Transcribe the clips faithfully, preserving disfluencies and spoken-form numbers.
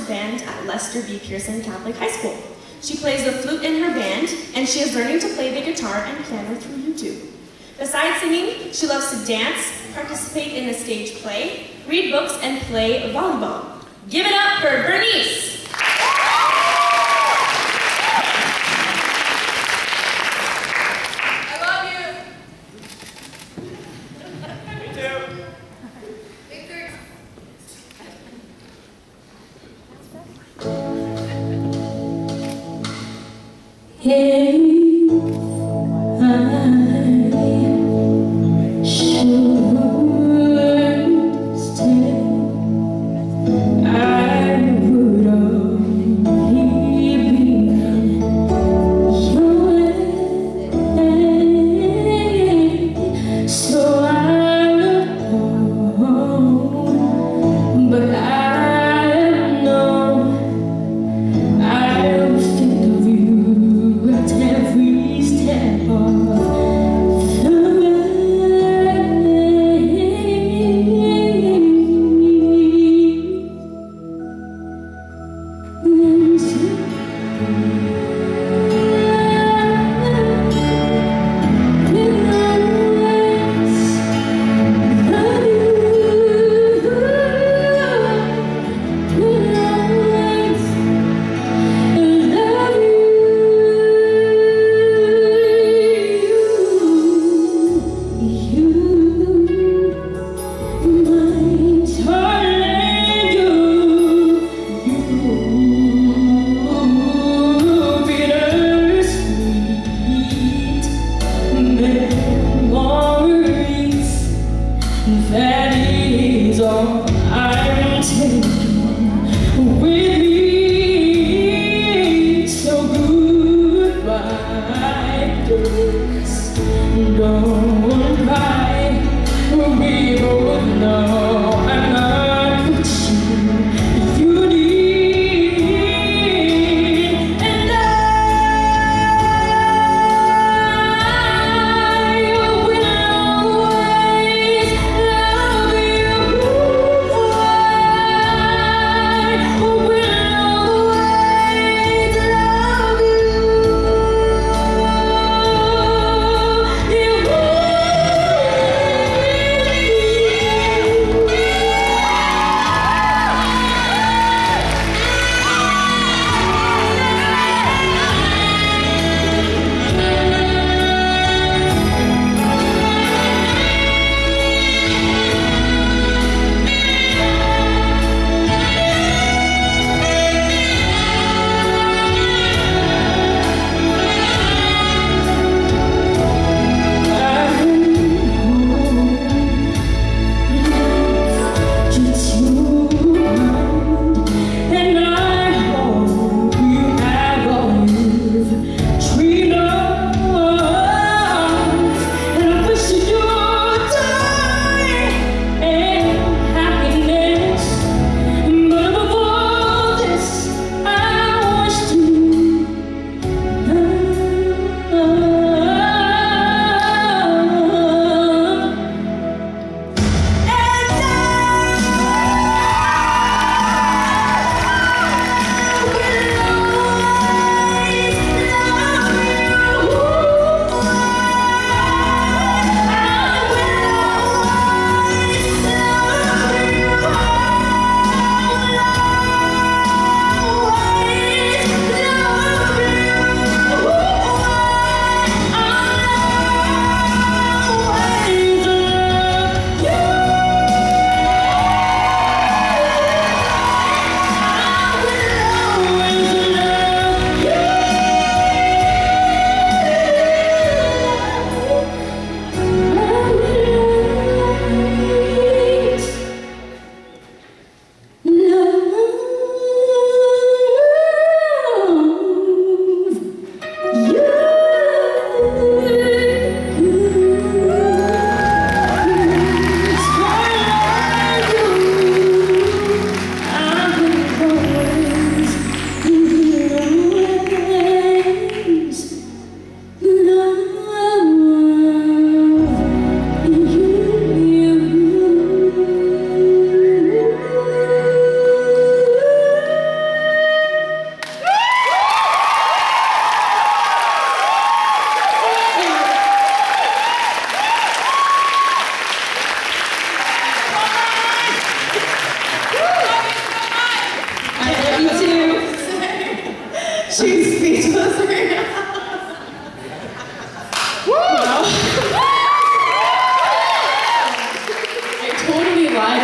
band at Lester B. Pearson Catholic High School. She plays the flute in her band, and she is learning to play the guitar and piano through YouTube. Besides singing, she loves to dance, participate in a stage play, read books, and play volleyball. Give it up for Bernice! Hey, I should stay. I would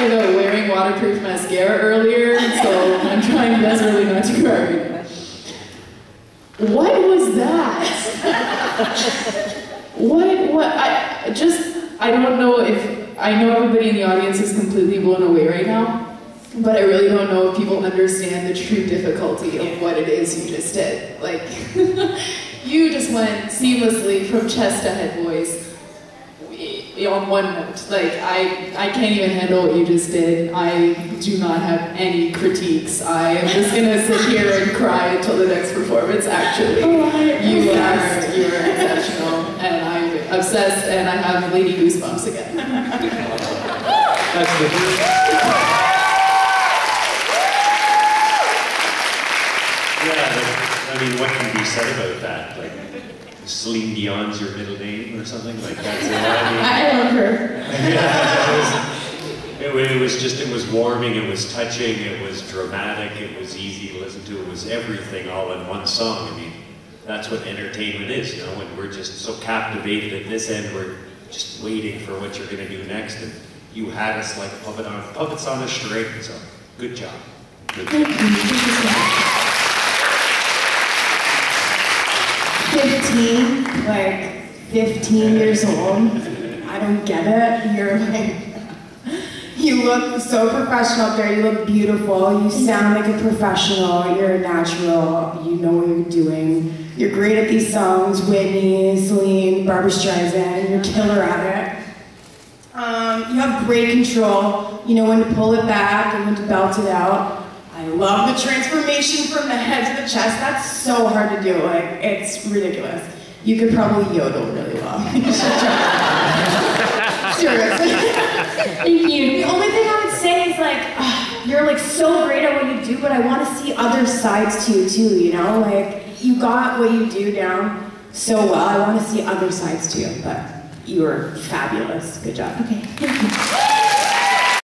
about wearing waterproof mascara earlier, so I'm trying desperately not to cry. What was that? What, what, I just, I don't know if, I know everybody in the audience is completely blown away right now, but I really don't know if people understand the true difficulty of what it is you just did. Like, you just went seamlessly from chest to head voice on one note. Like, I, I can't even handle what you just did. I do not have any critiques. I am just gonna sit here and cry until the next performance, actually. Oh, you are, you are exceptional, and I'm obsessed, and I have lady goosebumps again. That's good. Yeah, I mean, what can be said about that? Like, Celine Dion's your middle name or something like that. So, I, mean, I love her. Yeah, it was, it, it was just, it was warming, it was touching, it was dramatic, it was easy to listen to, it was everything all in one song. I mean, that's what entertainment is, you know, and we're just so captivated at this end, we're just waiting for what you're going to do next, and you had us like puppet on, puppets on a string, so good job. Good job. fifteen, like fifteen years old. I don't get it. You're like, you look so professional up there. You look beautiful. You sound like a professional. You're a natural. You know what you're doing. You're great at these songs. Whitney, Celine, Barbra Streisand. You're killer at it. Um, you have great control. You know when to pull it back and when to belt it out. I love the transformation from the head to the chest. That's so hard to do. Like, it's ridiculous. You could probably yodel really well. Seriously. Thank you. The only thing I would say is like, uh, you're like so great at what you do, but I want to see other sides to you too, you know? Like, you got what you do down so well. I want to see other sides to you, but you were fabulous. Good job. Okay, thank you.